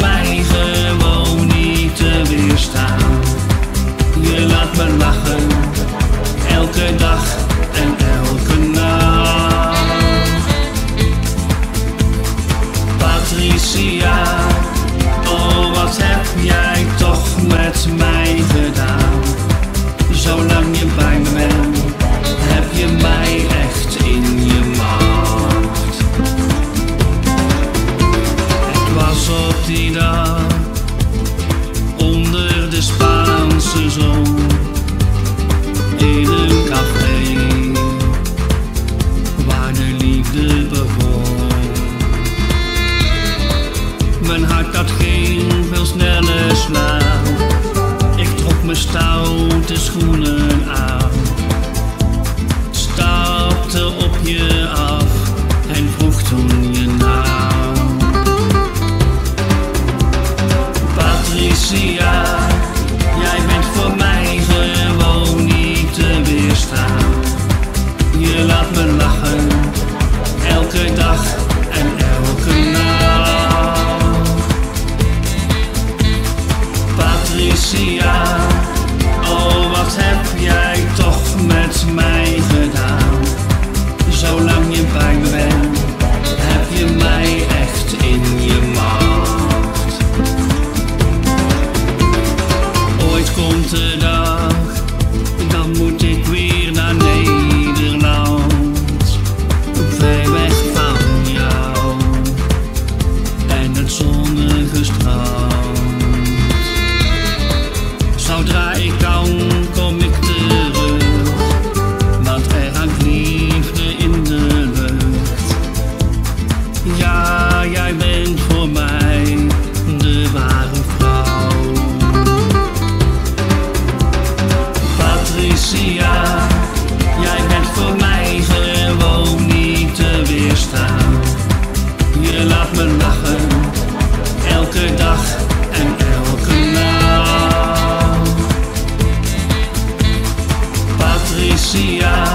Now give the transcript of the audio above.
mij gewoon niet te weerstaan. Je laat me lachen, elke dag en elke nacht. Patricia, oh wat heb jij toch met mij gedaan. Zolang je bij me bent, heb je mij echt in je macht. Het was op die dag, onder de Spaanse zon, in een café, waar de liefde begon. Mijn hart dat ging veel sneller slaan. Ik trok mijn stoute schoenen aan, stapte op je af en vroeg toen je naam. Patricia, jij bent voor mij gewoon niet te weerstaan. Je laat me lachen, elke dag en elke nacht. Patricia, oh wat heb jij toch met mij gedaan. Zolang je bij me bent, heb je mij echt in je macht. Ooit komt de dag, dan moet ik weer naar Nederland, ver weg van jou en het zonnige strand. Zodra ik kan, kom ik terug, want er hangt liefde in de lucht. Ja, jij bent voor mij de ware vrouw. Patricia, jij bent voor mij gewoon niet te weerstaan. Je laat me lachen, elke dag en elke nacht. Patricia,